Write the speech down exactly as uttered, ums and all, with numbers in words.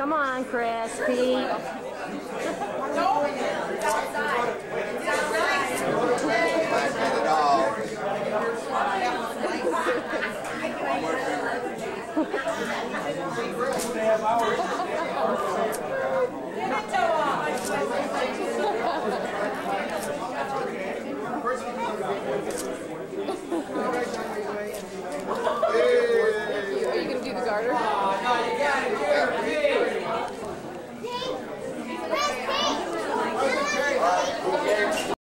Come on, Kris. Pete. No, it's outside. It's outside. Give it to him.